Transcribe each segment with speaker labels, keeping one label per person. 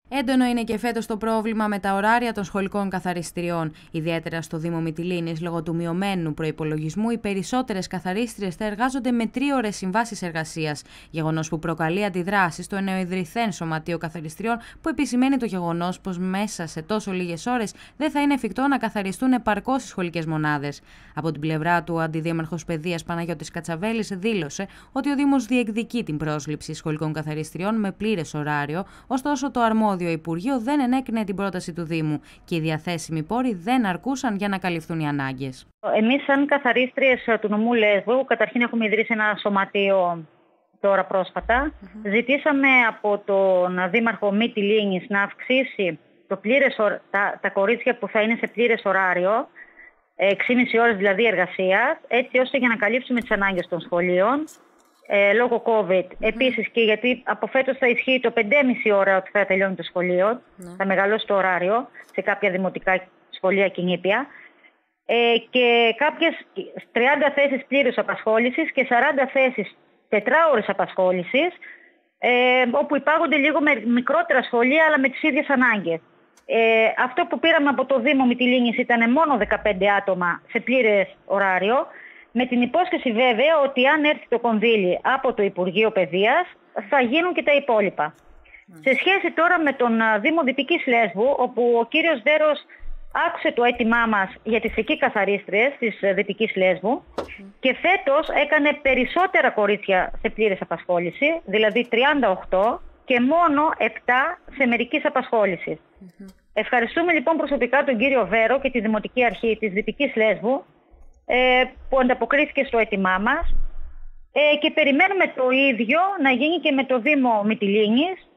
Speaker 1: Έντονο είναι και φέτος το πρόβλημα με τα ωράρια των σχολικών καθαριστριών. Ιδιαίτερα στο Δήμο Μυτιλήνης, λόγω του μειωμένου προϋπολογισμού, οι περισσότερες καθαρίστριες θα εργάζονται με 3ωρες συμβάσεις εργασίας. Γεγονός που προκαλεί αντιδράσεις στο νεοειδρυθέν Σωματείο Καθαριστριών, που επισημαίνει το γεγονός πως μέσα σε τόσο λίγες ώρες δεν θα είναι εφικτό να καθαριστούν επαρκώς οι σχολικές μονάδες. Από την πλευρά του, ο Αντιδήμαρχος Παιδείας Παναγιώτης Κατσαβέλης δήλωσε ότι ο Δήμος διεκδικεί την πρόσληψη σχολικών καθαριστριών με πλήρες ωράριο, ωστόσο το αρμόδιο Υπουργείο δεν ενέκρινε την πρόταση του Δήμου και οι διαθέσιμοι πόροι δεν αρκούσαν για να καλυφθούν οι ανάγκες.
Speaker 2: Εμείς, σαν καθαρίστριες του νομού Λέσβου, καταρχήν έχουμε ιδρύσει ένα σωματείο τώρα πρόσφατα. Ζητήσαμε από τον Δήμαρχο Μυτιλήνης να αυξήσει το πλήρες, τα κορίτσια που θα είναι σε πλήρες ωράριο, 6,5 ώρες δηλαδή εργασίας, έτσι ώστε για να καλύψουμε τις ανάγκες των σχολείων. Λόγω COVID. Επίσης και γιατί από φέτος θα ισχύει το 5,5 ώρα ότι θα τελειώνει το σχολείο, θα μεγαλώσει το ωράριο σε κάποια δημοτικά σχολεία και νήπια, και κάποιες 30 θέσεις πλήρους απασχόλησης και 40 θέσεις 4ωρες απασχόλησης, όπου υπάγονται λίγο με μικρότερα σχολεία αλλά με τις ίδιες ανάγκες. Αυτό που πήραμε από το Δήμο Μυτιλήνης ήταν μόνο 15 άτομα σε πλήρες ωράριο, με την υπόσχεση βέβαια ότι αν έρθει το κονδύλι από το Υπουργείο Παιδείας θα γίνουν και τα υπόλοιπα. Σε σχέση τώρα με τον Δήμο Δυτικής Λέσβου, όπου ο κύριος Δέρος άκουσε το αίτημά μας για τις εκεί καθαρίστριες της Δυτικής Λέσβου και φέτος έκανε περισσότερα κορίτσια σε πλήρες απασχόληση, δηλαδή 38 και μόνο 7 σε μερικής απασχόλησης. Ευχαριστούμε λοιπόν προσωπικά τον κύριο Βέρο και τη Δημοτική Αρχή της Δυτικής Λέσβου που ανταποκρίθηκε στο αίτημά μας, και περιμένουμε το ίδιο να γίνει και με το Δήμο Μυτιλήνης,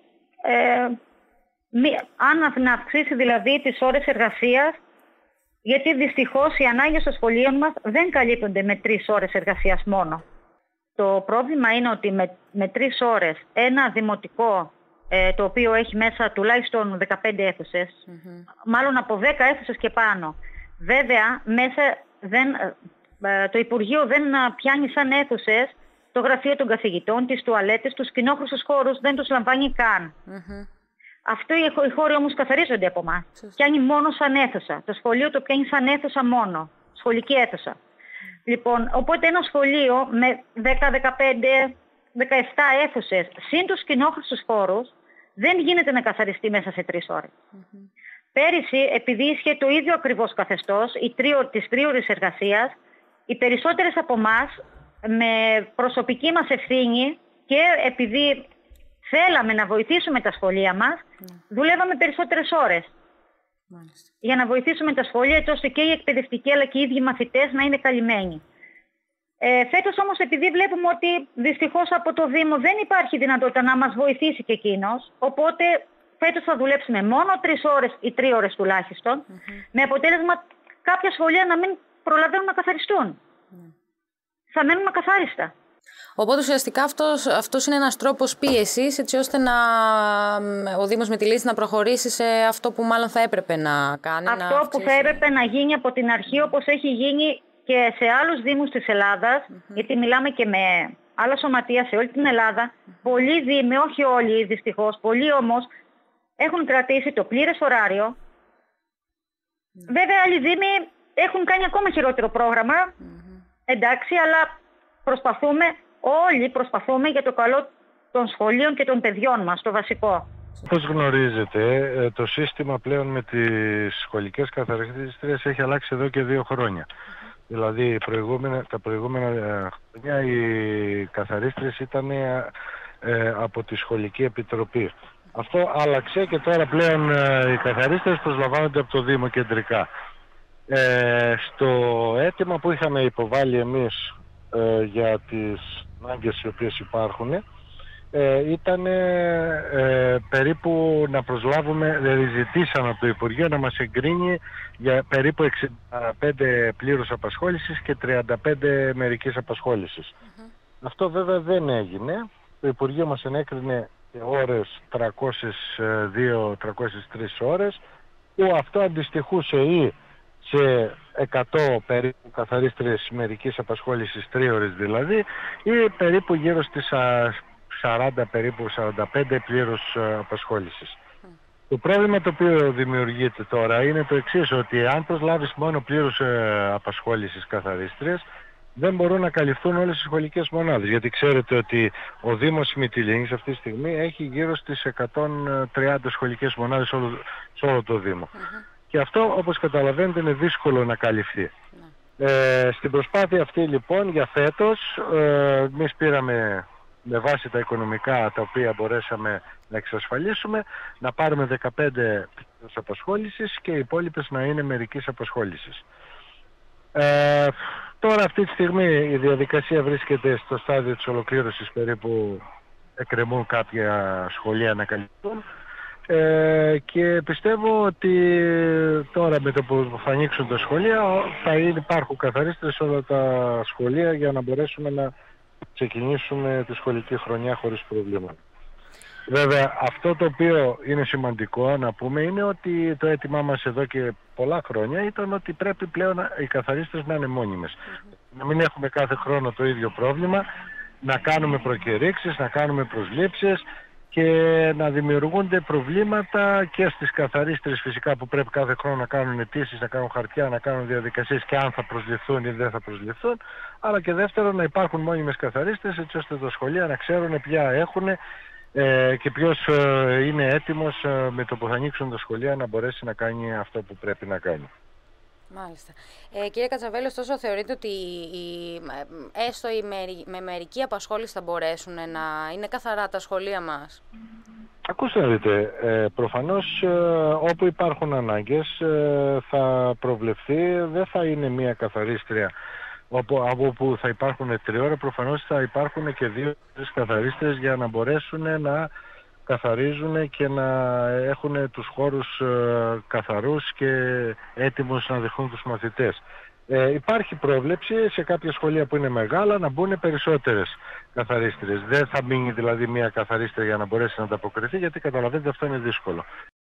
Speaker 2: αν να αυξήσει δηλαδή τις ώρες εργασίας, γιατί δυστυχώς οι ανάγκες των σχολείων μας δεν καλύπτονται με 3 ώρες εργασίας μόνο. Το πρόβλημα είναι ότι με 3 ώρες ένα δημοτικό, το οποίο έχει μέσα τουλάχιστον 15 αίθουσες, μάλλον από 10 αίθουσες και πάνω, βέβαια μέσα το Υπουργείο δεν πιάνει σαν αίθουσες το γραφείο των καθηγητών, τις τουαλέτες, τους κοινόχρηστους χώρους, δεν τους λαμβάνει καν. Αυτό οι χώροι όμως καθαρίζονται από εμάς. Πιάνει μόνο σαν αίθουσα. Το σχολείο το πιάνει σαν αίθουσα μόνο. Σχολική αίθουσα. Λοιπόν, οπότε ένα σχολείο με 10, 15, 17 αίθουσες συν τους κοινόχρηστους χώρους δεν γίνεται να καθαριστεί μέσα σε 3 ώρες. Πέρυσι, επειδή ίσχυε το ίδιο ακριβώς καθεστώς της 3ωρης εργασίας, οι περισσότερες από εμάς με προσωπική μας ευθύνη και επειδή θέλαμε να βοηθήσουμε τα σχολεία μας, δουλεύαμε περισσότερες ώρες. Για να βοηθήσουμε τα σχολεία, έτσι ώστε και οι εκπαιδευτικοί αλλά και οι ίδιοι μαθητές να είναι καλυμμένοι. Φέτος όμως, επειδή βλέπουμε ότι δυστυχώς από το Δήμο δεν υπάρχει δυνατότητα να μας βοηθήσει και εκείνος, οπότε φέτος θα δουλέψουμε μόνο 3 ώρες ή 3 ώρες τουλάχιστον, με αποτέλεσμα κάποια σχολεία να μην προλαβαίνουν να καθαριστούν. Θα μένουν ακαθάριστα.
Speaker 1: Οπότε ουσιαστικά αυτός είναι ένας τρόπος πίεσης, έτσι ώστε ο Δήμος Μυτιλήνης να προχωρήσει σε αυτό που μάλλον θα έπρεπε να κάνει.
Speaker 2: Αυτό που θα έπρεπε να γίνει από την αρχή, όπως έχει γίνει και σε άλλους δήμους της Ελλάδας, γιατί μιλάμε και με άλλα σωματεία σε όλη την Ελλάδα. Πολλοί δήμοι, όχι όλοι δυστυχώς, πολλοί όμως έχουν κρατήσει το πλήρες ωράριο. Βέβαια, άλλοι δήμοι έχουν κάνει ακόμα χειρότερο πρόγραμμα. Εντάξει, αλλά όλοι προσπαθούμε για το καλό των σχολείων και των παιδιών μας, το βασικό.
Speaker 3: Όπως γνωρίζετε, το σύστημα πλέον με τις σχολικές καθαριστρίες έχει αλλάξει εδώ και 2 χρόνια. Δηλαδή, τα προηγούμενα χρόνια οι καθαρίστριες ήταν από τη Σχολική Επιτροπή. Αυτό άλλαξε και τώρα πλέον οι καθαρίστριες προσλαμβάνονται από το Δήμο κεντρικά. Στο αίτημα που είχαμε υποβάλει εμείς για τις ανάγκες οι οποίες υπάρχουν, ήταν περίπου να προσλάβουμε, ζητήσαμε από το Υπουργείο να μας εγκρίνει για περίπου 65 πλήρους απασχόλησης και 35 μερικής απασχόλησης. Αυτό βέβαια δεν έγινε. Το Υπουργείο μας ενέκρινε ώρες 302-303 ώρες, που αυτό αντιστοιχούσε ή σε 100 περίπου καθαρίστριες μερικής απασχόλησης 3 ώρες δηλαδή, ή περίπου γύρω στις 40 περίπου 45 πλήρους απασχόλησης. Το πρόβλημα το οποίο δημιουργείται τώρα είναι το εξής, ότι αν προσλάβεις μόνο πλήρους απασχόλησης καθαρίστριες, δεν μπορούν να καλυφθούν όλες οι σχολικές μονάδες. Γιατί ξέρετε ότι ο Δήμος Μυτιλήνης αυτή τη στιγμή έχει γύρω στις 130 σχολικές μονάδες σε όλο το Δήμο. Και αυτό, όπως καταλαβαίνετε, είναι δύσκολο να καλυφθεί. Στην προσπάθεια αυτή λοιπόν για φέτος, εμείς πήραμε με βάση τα οικονομικά τα οποία μπορέσαμε να εξασφαλίσουμε, να πάρουμε 15 πλήρους απασχόλησης και οι υπόλοιπες να είναι μερικής απασχόλησης. Τώρα αυτή τη στιγμή η διαδικασία βρίσκεται στο στάδιο της ολοκλήρωσης, περίπου εκκρεμούν κάποια σχολεία να καλυφθούν, και πιστεύω ότι τώρα με το που θα ανοίξουν τα σχολεία θα υπάρχουν καθαρίστρες σε όλα τα σχολεία για να μπορέσουμε να ξεκινήσουμε τη σχολική χρονιά χωρίς προβλήματα. Βέβαια, αυτό το οποίο είναι σημαντικό να πούμε είναι ότι το αίτημά μας εδώ και πολλά χρόνια ήταν ότι πρέπει πλέον οι καθαρίστες να είναι μόνιμες. Να μην έχουμε κάθε χρόνο το ίδιο πρόβλημα, να κάνουμε προκηρύξεις, να κάνουμε προσλήψεις και να δημιουργούνται προβλήματα και στις καθαρίστρες φυσικά που πρέπει κάθε χρόνο να κάνουν αιτήσεις, να κάνουν χαρτιά, να κάνουν διαδικασίες και αν θα προσληφθούν ή δεν θα προσληφθούν, αλλά και δεύτερον να υπάρχουν μόνιμες καθαρίστες έτσι ώστε τα σχολεία να ξέρουν ποια έχουν και ποιος είναι έτοιμος με το που θα ανοίξουν τα σχολεία να μπορέσει να κάνει αυτό που πρέπει να κάνει.
Speaker 1: Μάλιστα. Κύριε Κατσαβέλη, ωστόσο θεωρείτε ότι έστω με μερική απασχόληση θα μπορέσουν να είναι καθαρά τα σχολεία μας?
Speaker 3: Ακούστε να δείτε, προφανώς όπου υπάρχουν ανάγκες θα προβλεφθεί, δεν θα είναι μία καθαρίστρια από όπου θα υπάρχουν 3 ώρες, προφανώς θα υπάρχουν και 2-3 καθαρίστρες για να μπορέσουν να καθαρίζουν και να έχουν τους χώρους καθαρούς και έτοιμους να δεχθούν τους μαθητές. Υπάρχει πρόβλεψη σε κάποια σχολεία που είναι μεγάλα να μπουν περισσότερες καθαρίστριες. Δεν θα μείνει δηλαδή μία καθαρίστρια για να μπορέσει να ανταποκριθεί, γιατί καταλαβαίνετε αυτό είναι δύσκολο.